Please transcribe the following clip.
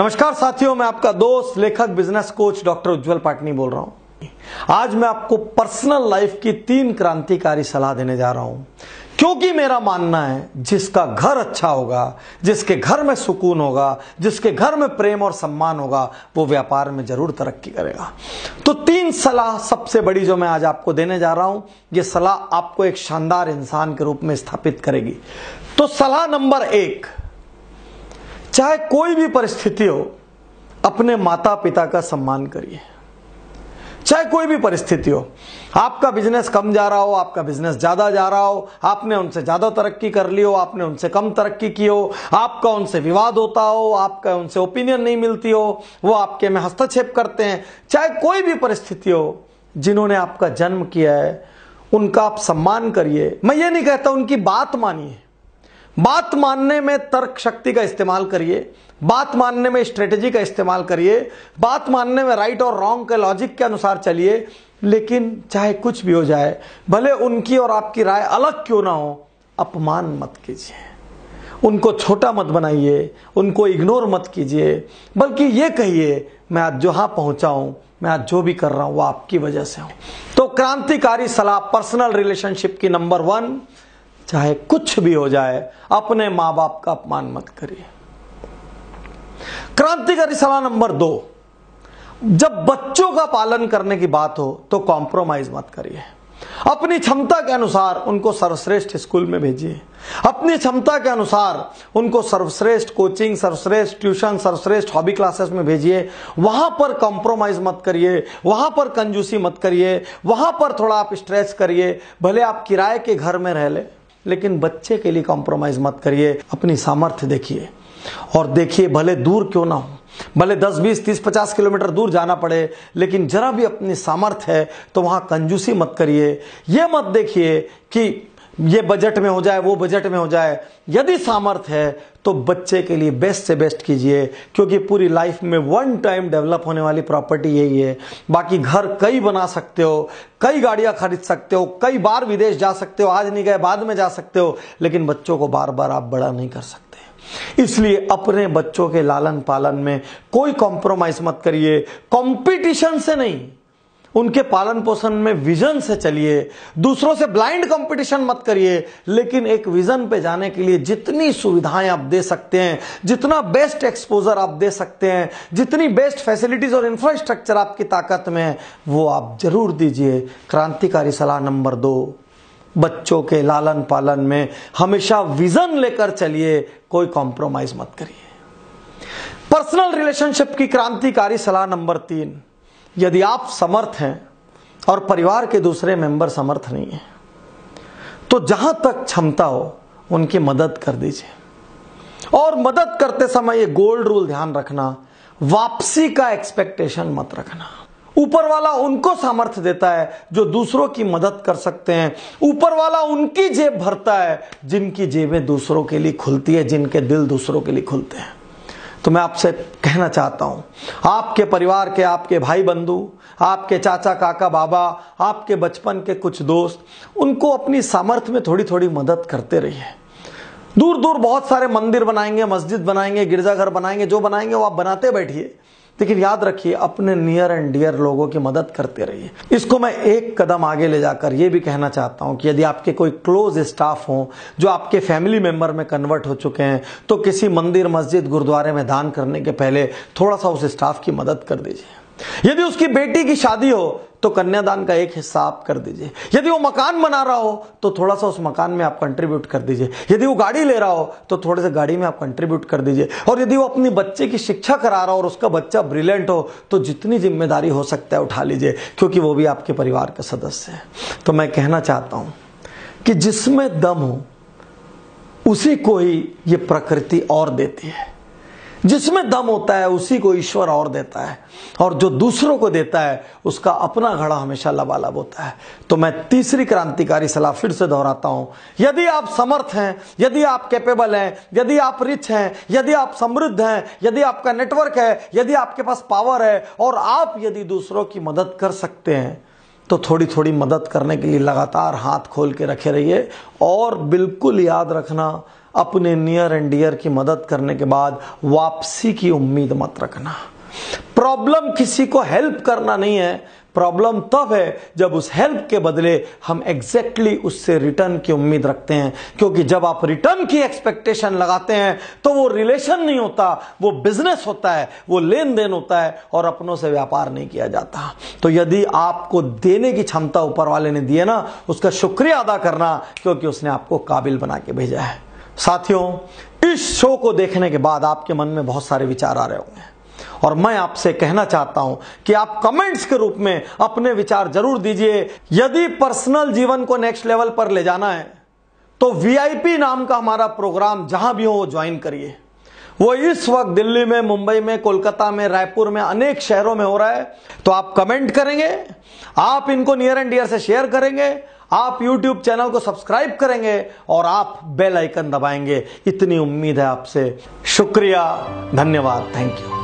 नमस्कार साथियों, मैं आपका दोस्त लेखक business coach doctor Ujjwal Patni बोल रहा हूं। आज मैं आपको पर्सनल लाइफ की 3 क्रांतिकारी सलाह देने जा रहा हूं, क्योंकि मेरा मानना है जिसका घर अच्छा होगा, जिसके घर में सुकून होगा, जिसके घर में प्रेम और सम्मान होगा, वो व्यापार में जरूर तरक्की करेगा। तो 3 सलाह सबसे बड़ी जो मैं आज आपको देने जा रहा हूं, ये सलाह आपको एक शानदार इंसान के रूप में स्थापित करेगी। तो सलाह नंबर 1, चाहे कोई भी परिस्थिति हो, अपने माता पिता का सम्मान करिए। चाहे कोई भी परिस्थिति हो, आपका बिजनेस कम जा रहा हो, आपका बिजनेस ज्यादा जा रहा हो, आपने उनसे ज्यादा तरक्की कर ली हो, आपने उनसे कम तरक्की की हो, आपका उनसे विवाद होता हो, आपका उनसे ओपिनियन नहीं मिलती हो, वो आपके में हस्तक्षेप करते हैं, चाहे कोई भी परिस्थिति हो, जिन्होंने आपका जन्म किया है उनका आप सम्मान करिए। मैं ये नहीं कहता उनकी बात मानिए, बात मानने में तर्क शक्ति का इस्तेमाल करिए, बात मानने में स्ट्रेटेजी का इस्तेमाल करिए, बात मानने में राइट और रॉन्ग के लॉजिक के अनुसार चलिए, लेकिन चाहे कुछ भी हो जाए, भले उनकी और आपकी राय अलग क्यों ना हो, अपमान मत कीजिए, उनको छोटा मत बनाइए, उनको इग्नोर मत कीजिए, बल्कि ये कहिए मैं आज जहां पहुंचा हूं, मैं आज जो भी कर रहा हूं वो आपकी वजह से हूं। तो क्रांतिकारी सलाह पर्सनल रिलेशनशिप की नंबर 1, चाहे कुछ भी हो जाए, अपने मां बाप का अपमान मत करिए। क्रांतिकारी सलाह नंबर 2, जब बच्चों का पालन करने की बात हो तो कॉम्प्रोमाइज मत करिए। अपनी क्षमता के अनुसार उनको सर्वश्रेष्ठ स्कूल में भेजिए, अपनी क्षमता के अनुसार उनको सर्वश्रेष्ठ कोचिंग, सर्वश्रेष्ठ ट्यूशन, सर्वश्रेष्ठ हॉबी क्लासेस में भेजिए। वहां पर कॉम्प्रोमाइज मत करिए, वहां पर कंजूसी मत करिए, वहां पर थोड़ा आप स्ट्रेच करिए। भले आप किराए के घर में रह ले, लेकिन बच्चे के लिए कॉम्प्रोमाइज मत करिए। अपनी सामर्थ्य देखिए और देखिए, भले दूर क्यों ना हो, भले 10, 20, 30, 50 किलोमीटर दूर जाना पड़े, लेकिन जरा भी अपनी सामर्थ्य है तो वहां कंजूसी मत करिए। यह मत देखिए कि ये बजट में हो जाए, वो बजट में हो जाए। यदि सामर्थ्य है तो बच्चे के लिए बेस्ट से बेस्ट कीजिए, क्योंकि पूरी लाइफ में वन टाइम डेवलप होने वाली प्रॉपर्टी यही है। बाकी घर कई बना सकते हो, कई गाड़ियां खरीद सकते हो, कई बार विदेश जा सकते हो, आज नहीं गए बाद में जा सकते हो, लेकिन बच्चों को बार बार आप बड़ा नहीं कर सकते। इसलिए अपने बच्चों के लालन पालन में कोई कॉम्प्रोमाइज मत करिए। कंपटीशन से नहीं, उनके पालन पोषण में विजन से चलिए। दूसरों से ब्लाइंड कंपटीशन मत करिए, लेकिन एक विजन पे जाने के लिए जितनी सुविधाएं आप दे सकते हैं, जितना बेस्ट एक्सपोजर आप दे सकते हैं, जितनी बेस्ट फैसिलिटीज और इंफ्रास्ट्रक्चर आपकी ताकत में है, वो आप जरूर दीजिए। क्रांतिकारी सलाह नंबर 2, बच्चों के लालन पालन में हमेशा विजन लेकर चलिए, कोई कॉम्प्रोमाइज मत करिए। पर्सनल रिलेशनशिप की क्रांतिकारी सलाह नंबर 3, यदि आप समर्थ हैं और परिवार के दूसरे मेंबर समर्थ नहीं है, तो जहां तक क्षमता हो उनकी मदद कर दीजिए। और मदद करते समय ये गोल्ड रूल ध्यान रखना, वापसी का एक्सपेक्टेशन मत रखना। ऊपर वाला उनको सामर्थ्य देता है जो दूसरों की मदद कर सकते हैं। ऊपर वाला उनकी जेब भरता है जिनकी जेबें दूसरों के लिए खुलती है, जिनके दिल दूसरों के लिए खुलते हैं। तो मैं आपसे कहना चाहता हूं, आपके परिवार के, आपके भाई बंधु, आपके चाचा काका बाबा, आपके बचपन के कुछ दोस्त, उनको अपनी सामर्थ्य में थोड़ी थोड़ी मदद करते रहिए। दूर दूर बहुत सारे मंदिर बनाएंगे, मस्जिद बनाएंगे, गिरजाघर बनाएंगे, जो बनाएंगे वो आप बनाते बैठिए, लेकिन याद रखिए अपने नियर एंड डियर लोगों की मदद करते रहिए। इसको मैं एक कदम आगे ले जाकर यह भी कहना चाहता हूं कि यदि आपके कोई क्लोज स्टाफ हो जो आपके फैमिली मेंबर में कन्वर्ट हो चुके हैं, तो किसी मंदिर, मस्जिद, गुरुद्वारे में दान करने के पहले थोड़ा सा उस स्टाफ की मदद कर दीजिए। यदि उसकी बेटी की शादी हो तो कन्यादान का एक हिस्सा आप कर दीजिए। यदि वो मकान बना रहा हो तो थोड़ा सा उस मकान में आप कंट्रीब्यूट कर दीजिए। यदि वो गाड़ी ले रहा हो तो थोड़े से गाड़ी में आप कंट्रीब्यूट कर दीजिए। और यदि वो अपने बच्चे की शिक्षा करा रहा हो और उसका बच्चा ब्रिलियंट हो तो जितनी जिम्मेदारी हो सकता है उठा लीजिए, क्योंकि वो भी आपके परिवार का सदस्य है। तो मैं कहना चाहता हूं कि जिसमें दम हो उसी को ही ये प्रकृति और देती है, जिसमें दम होता है उसी को ईश्वर और देता है, और जो दूसरों को देता है उसका अपना घड़ा हमेशा लबालब होता है। तो मैं तीसरी क्रांतिकारी सलाह फिर से दोहराता हूं, यदि आप समर्थ हैं, यदि आप कैपेबल हैं, यदि आप रिच हैं, यदि आप समृद्ध हैं, यदि आपका नेटवर्क है, यदि आपके पास पावर है और आप यदि दूसरों की मदद कर सकते हैं, तो थोड़ी थोड़ी मदद करने के लिए लगातार हाथ खोल के रखे रहिए। और बिल्कुल याद रखना, अपने नियर एंड डियर की मदद करने के बाद वापसी की उम्मीद मत रखना। प्रॉब्लम किसी को हेल्प करना नहीं है, प्रॉब्लम तब है जब उस हेल्प के बदले हम एग्जैक्टली उससे रिटर्न की उम्मीद रखते हैं। क्योंकि जब आप रिटर्न की एक्सपेक्टेशन लगाते हैं तो वो रिलेशन नहीं होता, वो बिजनेस होता है, वो लेन देन होता है और अपनों से व्यापार नहीं किया जाता। तो यदि आपको देने की क्षमता ऊपर वाले ने दी है ना, उसका शुक्रिया अदा करना, क्योंकि उसने आपको काबिल बना के भेजा है। साथियों, इस शो को देखने के बाद आपके मन में बहुत सारे विचार आ रहे होंगे और मैं आपसे कहना चाहता हूं कि आप कमेंट्स के रूप में अपने विचार जरूर दीजिए। यदि पर्सनल जीवन को नेक्स्ट लेवल पर ले जाना है तो वीआईपी नाम का हमारा प्रोग्राम जहां भी हो वो ज्वाइन करिए। वो इस वक्त दिल्ली में, मुंबई में, कोलकाता में, रायपुर में, अनेक शहरों में हो रहा है। तो आप कमेंट करेंगे, आप इनको नियर एंड डियर से शेयर करेंगे, आप YouTube चैनल को सब्सक्राइब करेंगे और आप बेल आइकन दबाएंगे। इतनी उम्मीद है आपसे। शुक्रिया, धन्यवाद, थैंक यू।